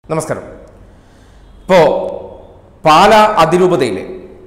നമസ്കാരം. ഇപ്പോൾ പാല അതിരൂപതയിലെ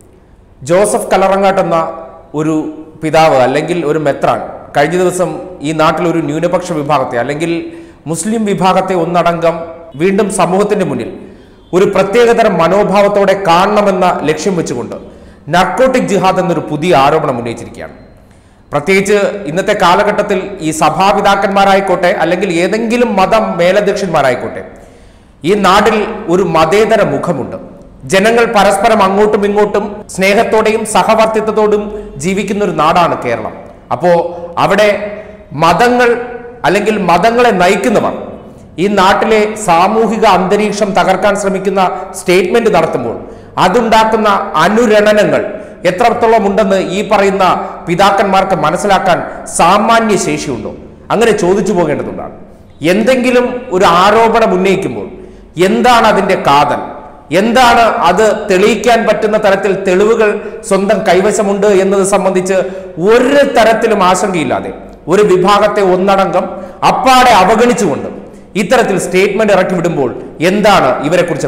ജോസഫ് കല്ലറങ്ങാട്ട് എന്ന ഒരു പിതാവ് അല്ലെങ്കിൽ ഒരു മെത്രാൻ കഴിഞ്ഞ ദിവസം ഈ നാട്ടിലൊരു ന്യൂനപക്ഷ വിഭാഗത്തെ അല്ലെങ്കിൽ മുസ്ലിം വിഭാഗത്തെ ഒന്നടങ്കം വീണ്ടും സമൂഹത്തിന്റെ മുന്നിൽ ഒരു പ്രത്യേകതരം മനോഭാവത്തോടെ കാണണമെന്ന ലക്ഷ്യം വെച്ചുകൊണ്ട് നർക്കോട്ടിക് ജിഹാദ് എന്നൊരു പുതിയ ആരോപണം ഉന്നയിച്ചിരിക്കുകയാണ്. പ്രത്യേകിച്ച് ഇന്നത്തെ കാലഘട്ടത്തിൽ ഈ സഭാപിതാക്കന്മാരായിക്കോട്ടെ അല്ലെങ്കിൽ ഏതെങ്കിലും മതം മേലധ്യക്ഷന്മാരായിക്കോട്ടെ, ഈ നാട്ടിൽ ഒരു മതേതര മുഖമുണ്ട്. ജനങ്ങൾ പരസ്പരം അങ്ങോട്ടും ഇങ്ങോട്ടും സ്നേഹത്തോടെയും സഹവർത്തിത്വത്തോടും ജീവിക്കുന്ന ഒരു നാടാണ് കേരളം. അപ്പോൾ അവിടെ മതങ്ങൾ അല്ലെങ്കിൽ മതങ്ങളെ നയിക്കുന്നവർ ഈ നാട്ടിലെ സാമൂഹിക അന്തരീക്ഷം തകർക്കാൻ ശ്രമിക്കുന്ന സ്റ്റേറ്റ്മെന്റ് നടത്തുമ്പോൾ അതുണ്ടാക്കുന്ന അനുരണനങ്ങൾ എത്രത്തോളം ഉണ്ടെന്ന് ഈ പറയുന്ന പിതാക്കന്മാർക്ക് മനസ്സിലാക്കാൻ സാമാന്യ ശേഷിയുണ്ടോ? അങ്ങനെ ചോദിച്ചു പോകേണ്ടതുണ്ടാണ്. എന്തെങ്കിലും ഒരു ആരോപണം ഉന്നയിക്കുമ്പോൾ എന്താണ് അതിന്റെ കാതൽ, എന്താണ് അത് തെളിയിക്കാൻ പറ്റുന്ന തരത്തിൽ തെളിവുകൾ സ്വന്തം കൈവശമുണ്ട് എന്നത് സംബന്ധിച്ച് ഒരു തരത്തിലും ആശങ്കയില്ലാതെ ഒരു വിഭാഗത്തെ ഒന്നടങ്കം അപ്പാടെ അവഗണിച്ചുകൊണ്ട് ഇത്തരത്തിൽ സ്റ്റേറ്റ്മെന്റ് ഇറക്കി വിടുമ്പോൾ എന്താണ് ഇവരെ കുറിച്ച്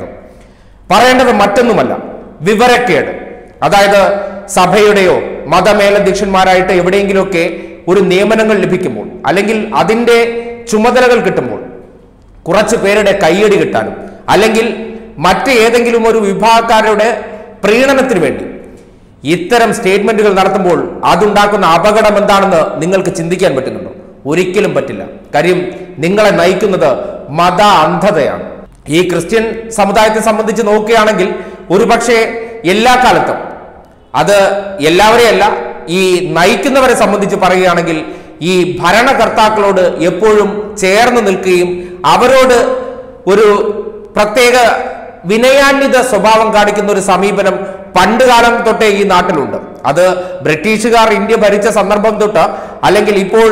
പറയേണ്ടത് മറ്റൊന്നുമല്ല, വിവരക്കേട്. അതായത് സഭയുടെയോ മതമേലധ്യക്ഷന്മാരായിട്ട് എവിടെയെങ്കിലുമൊക്കെ ഒരു നിയമനങ്ങൾ ലഭിക്കുമ്പോൾ അല്ലെങ്കിൽ അതിൻ്റെ ചുമതലകൾ കിട്ടുമ്പോൾ കുറച്ച് പേരുടെ കയ്യടി കിട്ടാനും അല്ലെങ്കിൽ മറ്റേതെങ്കിലും ഒരു വിഭാഗക്കാരുടെ പ്രീണനത്തിന് വേണ്ടി ഇത്തരം സ്റ്റേറ്റ്മെന്റുകൾ നടത്തുമ്പോൾ അതുണ്ടാക്കുന്ന അപകടം എന്താണെന്ന് നിങ്ങൾക്ക് ചിന്തിക്കാൻ പറ്റുന്നുണ്ടോ? ഒരിക്കലും പറ്റില്ല. കാര്യം നിങ്ങളെ നയിക്കുന്നത് മത അന്ധതയാണ്. ഈ ക്രിസ്ത്യൻ സമുദായത്തെ സംബന്ധിച്ച് നോക്കുകയാണെങ്കിൽ ഒരുപക്ഷെ എല്ലാ കാലത്തും, അത് എല്ലാവരെയല്ല, ഈ നയിക്കുന്നവരെ സംബന്ധിച്ച് പറയുകയാണെങ്കിൽ ഈ ഭരണകർത്താക്കളോട് എപ്പോഴും ചേർന്ന് നിൽക്കുകയും അവരോട് ഒരു പ്രത്യേക വിനയാന്വിത സ്വഭാവം കാണിക്കുന്ന ഒരു സമീപനം പണ്ടുകാലം തൊട്ടേ ഈ നാട്ടിലുണ്ട്. അത് ബ്രിട്ടീഷുകാർ ഇന്ത്യ ഭരിച്ച സന്ദർഭം തൊട്ട് അല്ലെങ്കിൽ ഇപ്പോൾ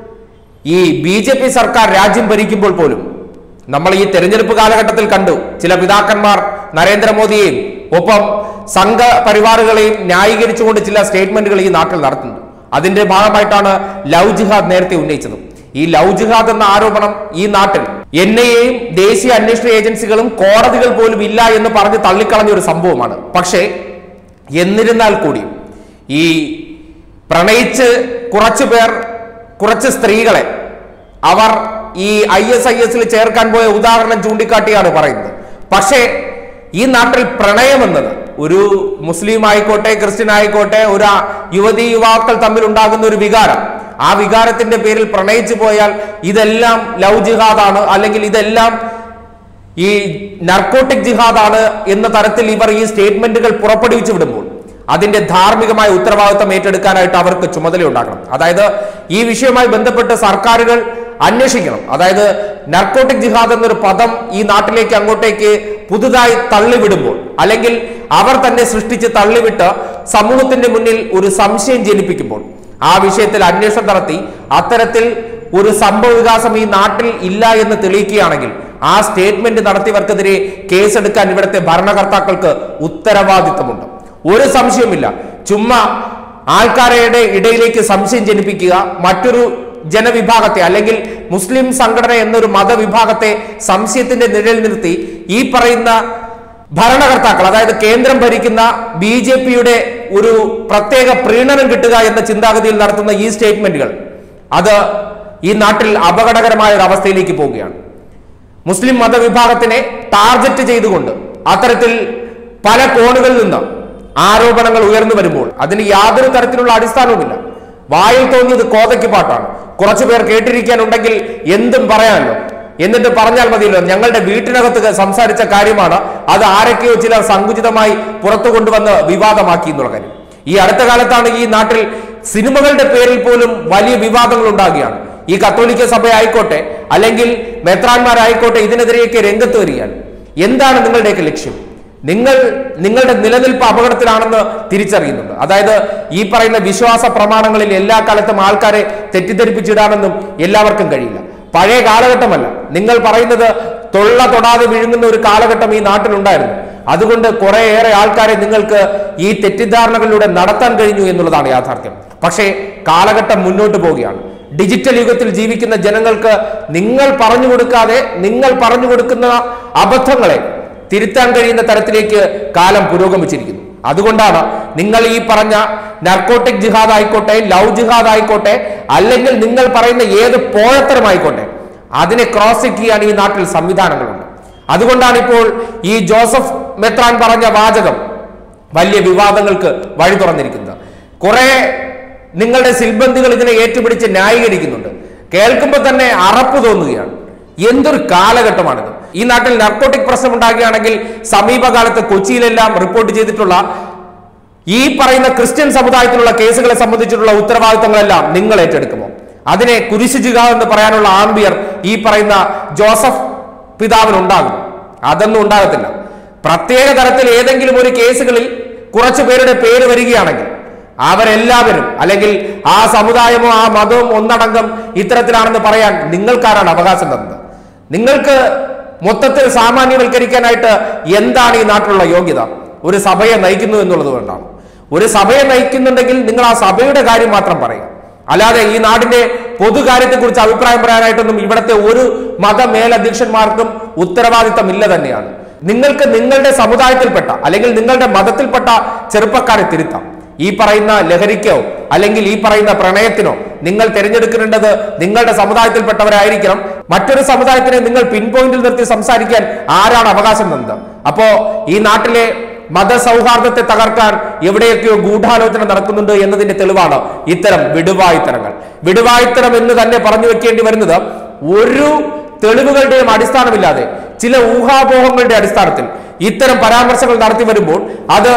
ഈ BJP സർക്കാർ രാജ്യം ഭരിക്കുമ്പോൾ പോലും നമ്മൾ ഈ തെരഞ്ഞെടുപ്പ് കാലഘട്ടത്തിൽ കണ്ടു ചില പിതാക്കന്മാർ നരേന്ദ്രമോദിയെയും ഒപ്പം സംഘപരിവാറുകളെയും ന്യായീകരിച്ചുകൊണ്ട് ചില സ്റ്റേറ്റ്മെന്റുകൾ ഈ നാട്ടിൽ നടത്തുന്നു. അതിന്റെ ഭാഗമായിട്ടാണ് ലവ് ജിഹാദ് നേരത്തെ ഉന്നയിച്ചത്. ഈ ലവ് ജിഹാദ് എന്ന ആരോപണം ഈ നാട്ടിൽ NIA-യും ദേശീയ അന്വേഷണ ഏജൻസികളും കോടതികൾ പോലും ഇല്ല എന്ന് പറഞ്ഞ് തള്ളിക്കളഞ്ഞ ഒരു സംഭവമാണ്. പക്ഷേ എന്നിരുന്നാൽ കൂടി ഈ പ്രണയിച്ച് കുറച്ച് സ്ത്രീകളെ അവർ ഈ ISIS ചേർക്കാൻ പോയ ഉദാഹരണം ചൂണ്ടിക്കാട്ടിയാണ് പറയുന്നത്. പക്ഷേ ഈ നാട്ടിൽ പ്രണയം എന്നത് ഒരു മുസ്ലിം ആയിക്കോട്ടെ ക്രിസ്ത്യൻ ആയിക്കോട്ടെ ഒരു യുവതി യുവാക്കൾ തമ്മിൽ ഉണ്ടാകുന്ന ഒരു വികാരം, ആ വികാരത്തിന്റെ പേരിൽ പ്രണയിച്ചു പോയാൽ ഇതെല്ലാം ലവ് ജിഹാദാണ് അല്ലെങ്കിൽ ഇതെല്ലാം ഈ നർക്കോട്ടിക് ജിഹാദാണ് എന്ന തരത്തിൽ ഇവർ ഈ സ്റ്റേറ്റ്മെന്റുകൾ പുറപ്പെടുവിച്ചു വിടുമ്പോൾ അതിന്റെ ധാർമ്മികമായ ഉത്തരവാദിത്തം ഏറ്റെടുക്കാനായിട്ട് അവർക്ക് ചുമതലയുണ്ടാകണം. അതായത് ഈ വിഷയവുമായി ബന്ധപ്പെട്ട് സർക്കാരുകൾ അന്വേഷിക്കണം. അതായത് നർക്കോട്ടിക് ജിഹാദ് എന്നൊരു പദം ഈ നാട്ടിലേക്ക് അങ്ങോട്ടേക്ക് പുതുതായി തള്ളിവിടുമ്പോൾ അല്ലെങ്കിൽ അവർ തന്നെ സൃഷ്ടിച്ച് തള്ളിവിട്ട് സമൂഹത്തിന്റെ മുന്നിൽ ഒരു സംശയം ജനിപ്പിക്കുമ്പോൾ ആ വിഷയത്തിൽ അന്വേഷണം നടത്തി അത്തരത്തിൽ ഒരു സംഭവ വികാസം ഈ നാട്ടിൽ ഇല്ല എന്ന് തെളിയിക്കുകയാണെങ്കിൽ ആ സ്റ്റേറ്റ്മെന്റ് നടത്തിയവർക്കെതിരെ കേസെടുക്കാൻ ഇവിടുത്തെ ഭരണകർത്താക്കൾക്ക് ഉത്തരവാദിത്തമുണ്ട്. ഒരു സംശയവുമില്ല. ചുമ്മാ ആൾക്കാരുടെ ഇടയിലേക്ക് സംശയം ജനിപ്പിക്കുക, മറ്റൊരു ജനവിഭാഗത്തെ അല്ലെങ്കിൽ മുസ്ലിം സംഘടന എന്നൊരു മതവിഭാഗത്തെ സംശയത്തിന്റെ നിഴൽ നിർത്തി ഈ പറയുന്ന ഭരണകർത്താക്കൾ, അതായത് കേന്ദ്രം ഭരിക്കുന്ന BJP-യുടെ ഒരു പ്രത്യേക പ്രീണനം കിട്ടുക എന്ന ചിന്താഗതിയിൽ നടത്തുന്ന ഈ സ്റ്റേറ്റ്മെന്റുകൾ അത് ഈ നാട്ടിൽ അപകടകരമായ ഒരു അവസ്ഥയിലേക്ക് പോവുകയാണ്. മുസ്ലിം മതവിഭാഗത്തിനെ ടാർഗറ്റ് ചെയ്തുകൊണ്ട് അത്തരത്തിൽ പല കോണുകളിൽ നിന്ന് ആരോപണങ്ങൾ ഉയർന്നു വരുമ്പോൾ അതിന് യാതൊരു തരത്തിലുള്ള അടിസ്ഥാനവുമില്ല. വായിൽ തോന്നിയത് കോതയ്ക്ക് പാട്ടാണ്. കുറച്ചുപേർ കേട്ടിരിക്കാനുണ്ടെങ്കിൽ എന്തും പറയാമല്ലോ, എന്നിട്ട് പറഞ്ഞാൽ മതിയല്ലോ ഞങ്ങളുടെ വീട്ടിനകത്ത് സംസാരിച്ച കാര്യമാണ്, അത് ആരൊക്കെയോ ചിലർ സങ്കുചിതമായി പുറത്തു കൊണ്ടുവന്ന് വിവാദമാക്കി എന്നുള്ള കാര്യം. ഈ അടുത്ത കാലത്താണ് ഈ നാട്ടിൽ സിനിമകളുടെ പേരിൽ പോലും വലിയ വിവാദങ്ങൾ ഉണ്ടാകുകയാണ്. ഈ കത്തോലിക്ക സഭ ആയിക്കോട്ടെ അല്ലെങ്കിൽ മെത്രാന്മാരായിക്കോട്ടെ ഇതിനെതിരെയൊക്കെ രംഗത്ത് വരികയാണ്. എന്താണ് നിങ്ങളുടെയൊക്കെ ലക്ഷ്യം? നിങ്ങളുടെ നിലനിൽപ്പ് അപകടത്തിലാണെന്ന് തിരിച്ചറിയുന്നുണ്ട്. അതായത് ഈ പറയുന്ന വിശ്വാസ പ്രമാണങ്ങളിൽ എല്ലാ കാലത്തും ആൾക്കാരെ തെറ്റിദ്ധരിപ്പിച്ചിടാനൊന്നും എല്ലാവർക്കും കഴിയില്ല. പഴയ കാലഘട്ടമല്ല, നിങ്ങൾ പറയുന്നത് തൊടാതെ വിഴുങ്ങുന്ന ഒരു കാലഘട്ടം ഈ നാട്ടിലുണ്ടായിരുന്നു. അതുകൊണ്ട് കുറേയേറെ ആൾക്കാരെ നിങ്ങൾക്ക് ഈ തെറ്റിദ്ധാരണകളിലൂടെ നടത്താൻ കഴിഞ്ഞു എന്നുള്ളതാണ് യാഥാർത്ഥ്യം. പക്ഷേ കാലഘട്ടം മുന്നോട്ട് പോവുകയാണ്. ഡിജിറ്റൽ യുഗത്തിൽ ജീവിക്കുന്ന ജനങ്ങൾക്ക് നിങ്ങൾ പറഞ്ഞു കൊടുക്കാതെ നിങ്ങൾ പറഞ്ഞു കൊടുക്കുന്ന അബദ്ധങ്ങളെ തിരുത്താൻ കഴിയുന്ന തരത്തിലേക്ക് കാലം പുരോഗമിച്ചിരിക്കുന്നു. അതുകൊണ്ടാണ് നിങ്ങൾ ഈ പറഞ്ഞ നർക്കോട്ടിക് ജിഹാദ് ആയിക്കോട്ടെ, ലവ് ജിഹാദ് ആയിക്കോട്ടെ, അല്ലെങ്കിൽ നിങ്ങൾ പറയുന്ന ഏത് പോഴത്തരമായിക്കോട്ടെ, അതിനെ ക്രോസ് ചെക്ക് ചെയ്യാൻ ഈ നാട്ടിൽ സംവിധാനങ്ങളുണ്ട്. അതുകൊണ്ടാണ് ഇപ്പോൾ ഈ ജോസഫ് മെത്രാൻ പറഞ്ഞ വാചകം വലിയ വിവാദങ്ങൾക്ക് വഴി തുറന്നിരിക്കുന്നത്. കുറെ നിങ്ങളുടെ സിൽബന്ധികൾ ഇതിനെ ഏറ്റുപിടിച്ച് ന്യായീകരിക്കുന്നുണ്ട്. കേൾക്കുമ്പോൾ തന്നെ അറപ്പ് തോന്നുകയാണ്. എന്തൊരു കാലഘട്ടമാണിത്. ഈ നാട്ടിൽ നർക്കോട്ടിക് പ്രശ്നം ഉണ്ടാകുകയാണെങ്കിൽ സമീപകാലത്ത് കൊച്ചിയിലെല്ലാം റിപ്പോർട്ട് ചെയ്തിട്ടുള്ള ഈ പറയുന്ന ക്രിസ്ത്യൻ സമുദായത്തിലുള്ള കേസുകളെ സംബന്ധിച്ചിട്ടുള്ള ഉത്തരവാദിത്തങ്ങളെല്ലാം നിങ്ങൾ ഏറ്റെടുക്കുമോ? അതിനെ കുരിശുക എന്ന് പറയാനുള്ള ആംബിയർ ഈ പറയുന്ന ജോസഫ് പിതാവിനുണ്ടാകും? അതൊന്നും ഉണ്ടാകത്തില്ല. പ്രത്യേക തരത്തിൽ ഏതെങ്കിലും ഒരു കേസുകളിൽ കുറച്ചു പേരുടെ പേര് വരികയാണെങ്കിൽ അവരെല്ലാവരും, അല്ലെങ്കിൽ ആ സമുദായമോ ആ മതവും ഒന്നടങ്കം ഇത്തരത്തിലാണെന്ന് പറയാൻ നിങ്ങൾക്കാരാണ് അവകാശം തന്നത്? നിങ്ങൾക്ക് മൊത്തത്തിൽ സാമാന്യവൽക്കരിക്കാനായിട്ട് എന്താണ് ഈ നാട്ടിലുള്ള യോഗ്യത? ഒരു സഭയെ നയിക്കുന്നു എന്നുള്ളത് കൊണ്ടാണ്. ഒരു സഭയെ നയിക്കുന്നുണ്ടെങ്കിൽ നിങ്ങൾ ആ സഭയുടെ കാര്യം മാത്രം പറയുക. അല്ലാതെ ഈ നാടിന്റെ പൊതുകാര്യത്തെക്കുറിച്ച് അഭിപ്രായം പറയാനായിട്ടൊന്നും ഇവിടുത്തെ ഒരു മത മേലധ്യക്ഷന്മാർക്കും ഉത്തരവാദിത്തം ഇല്ല തന്നെയാണ്. നിങ്ങൾക്ക് നിങ്ങളുടെ സമുദായത്തിൽപ്പെട്ട അല്ലെങ്കിൽ നിങ്ങളുടെ മതത്തിൽപ്പെട്ട ചെറുപ്പക്കാരെ തിരുത്താം. ഈ പറയുന്ന ലഹരിക്കോ അല്ലെങ്കിൽ ഈ പറയുന്ന പ്രണയത്തിനോ നിങ്ങൾ തിരഞ്ഞെടുക്കേണ്ടത് നിങ്ങളുടെ സമുദായത്തിൽപ്പെട്ടവരായിരിക്കണം. മറ്റൊരു സമുദായത്തിനെ നിങ്ങൾ പിൻ പോയിന്റിൽ നിർത്തി സംസാരിക്കാൻ ആരാണ് അവകാശം തന്നത്? അപ്പോ ഈ നാട്ടിലെ മതസൗഹാർദ്ദത്തെ തകർക്കാൻ എവിടെയൊക്കെയോ ഗൂഢാലോചന നടക്കുന്നുണ്ട് എന്നതിന്റെ തെളിവാണ് ഇത്തരം വിടുവായുത്തരങ്ങൾ. വിടുവായുത്തരം എന്ന് തന്നെ പറഞ്ഞു വെക്കേണ്ടി വരുന്നത് ഒരു തെളിവുകളുടെയും അടിസ്ഥാനമില്ലാതെ ചില ഊഹാപോഹങ്ങളുടെ അടിസ്ഥാനത്തിൽ ഇത്തരം പരാമർശങ്ങൾ നടത്തി വരുമ്പോൾ അത്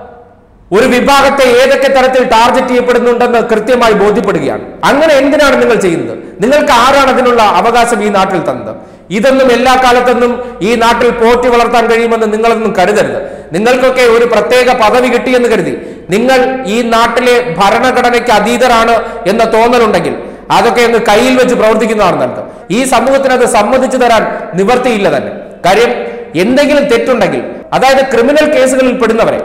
ഒരു വിഭാഗത്തെ ഏതൊക്കെ തരത്തിൽ ടാർഗറ്റ് ചെയ്യപ്പെടുന്നുണ്ടെന്ന് കൃത്യമായി ബോധ്യപ്പെടുകയാണ്. അങ്ങനെ എന്തിനാണ് നിങ്ങൾ ചെയ്യുന്നത്? നിങ്ങൾക്ക് ആരാണ് അതിനുള്ള അവകാശം ഈ നാട്ടിൽ തന്നത്? ഇതൊന്നും എല്ലാ കാലത്തൊന്നും ഈ നാട്ടിൽ പോറ്റി വളർത്താൻ കഴിയുമെന്ന് നിങ്ങളൊന്നും കരുതരുത്. നിങ്ങൾക്കൊക്കെ ഒരു പ്രത്യേക പദവി കിട്ടിയെന്ന് കരുതി നിങ്ങൾ ഈ നാട്ടിലെ ഭരണഘടനയ്ക്ക് അതീതരാണ് എന്ന തോന്നലുണ്ടെങ്കിൽ അതൊക്കെ ഒന്ന് കയ്യിൽ വെച്ച് പ്രവർത്തിക്കുന്നതാണ് നല്ലത്. ഈ സമൂഹത്തിന് അത് സമ്മതിച്ചു തരാൻ നിവർത്തിയില്ല തന്നെ. കാര്യം എന്തെങ്കിലും തെറ്റുണ്ടെങ്കിൽ, അതായത് ക്രിമിനൽ കേസുകളിൽ പെടുന്നവരെ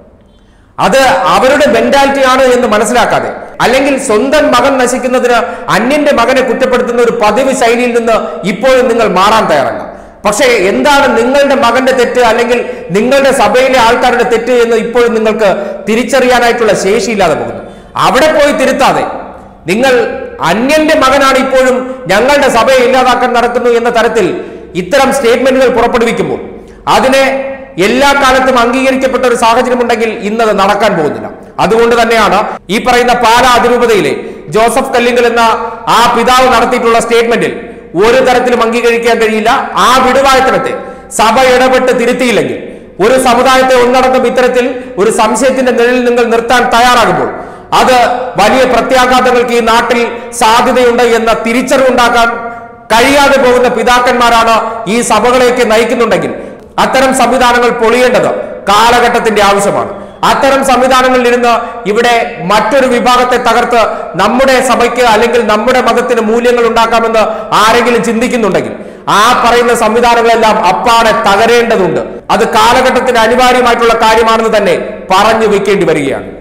അത് അവരുടെ മെന്റാലിറ്റി ആണ് എന്ന് മനസ്സിലാക്കാതെ, അല്ലെങ്കിൽ സ്വന്തം മകൻ നശിക്കുന്നതിന് അന്യന്റെ മകനെ കുറ്റപ്പെടുത്തുന്ന ഒരു പതിവ് ശൈലിയിൽ നിന്ന് ഇപ്പോഴും നിങ്ങൾ മാറാൻ തയ്യാറല്ല. പക്ഷേ എന്താണ് നിങ്ങളുടെ മകന്റെ തെറ്റ് അല്ലെങ്കിൽ നിങ്ങളുടെ സഭയിലെ ആൾക്കാരുടെ തെറ്റ് എന്ന് ഇപ്പോഴും നിങ്ങൾക്ക് തിരിച്ചറിയാനായിട്ടുള്ള ശേഷിയില്ലാതെ പോകുന്നു. അവിടെ പോയി തിരുത്താതെ നിങ്ങൾ അന്യന്റെ മകനാണ് ഇപ്പോഴും ഞങ്ങളുടെ സഭയെ ഇല്ലാതാക്കാൻ നടക്കുന്നു എന്ന തരത്തിൽ ഇത്തരം സ്റ്റേറ്റ്മെന്റുകൾ പുറപ്പെടുവിക്കുമ്പോൾ അതിനെ എല്ലാ കാലത്തും അംഗീകരിക്കപ്പെട്ട ഒരു സാഹചര്യം ഉണ്ടെങ്കിൽ ഇന്നത് നടക്കാൻ പോകുന്നില്ല. അതുകൊണ്ട് തന്നെയാണ് ഈ പറയുന്ന പാലാ അതിരൂപതയിലെ ജോസഫ് കല്ലിങ്കൽ എന്ന ആ പിതാവ് നടത്തിയിട്ടുള്ള സ്റ്റേറ്റ്മെന്റിൽ ഒരു തരത്തിലും അംഗീകരിക്കാൻ കഴിയില്ല. ആ വിടുവായത്തനത്തെ സഭ ഇടപെട്ട് തിരുത്തിയില്ലെങ്കിൽ ഒരു സമുദായത്തെ ഒന്നടങ്കം ഇത്തരത്തിൽ ഒരു സംശയത്തിന്റെ നിഴലിൽ നിങ്ങൾ നിർത്താൻ തയ്യാറാകുമ്പോൾ അത് വലിയ പ്രത്യാഘാതങ്ങൾക്ക് ഈ നാട്ടിൽ സാധ്യതയുണ്ട് എന്ന തിരിച്ചറിവുണ്ടാക്കാൻ കഴിയാതെ പോകുന്ന പിതാക്കന്മാരാണ് ഈ സഭകളേക്ക് നയിക്കുന്നുണ്ടെങ്കിൽ അത്തരം സംവിധാനങ്ങൾ പൊളിയേണ്ടത് കാലഘട്ടത്തിന്റെ ആവശ്യമാണ്. അത്തരം സംവിധാനങ്ങളിൽ ഇരുന്ന് ഇവിടെ മറ്റൊരു വിഭാഗത്തെ തകർത്ത് നമ്മുടെ സഭയ്ക്ക് അല്ലെങ്കിൽ നമ്മുടെ മതത്തിന് മൂല്യങ്ങൾ ഉണ്ടാക്കാമെന്ന് ആരെങ്കിലും ചിന്തിക്കുന്നുണ്ടെങ്കിൽ ആ പറയുന്ന സംവിധാനങ്ങളെല്ലാം അപ്പാടെ തകരേണ്ടതുണ്ട്. അത് കാലഘട്ടത്തിന് അനിവാര്യമായിട്ടുള്ള കാര്യമാണെന്ന് തന്നെ പറഞ്ഞു വെക്കേണ്ടി വരികയാണ്.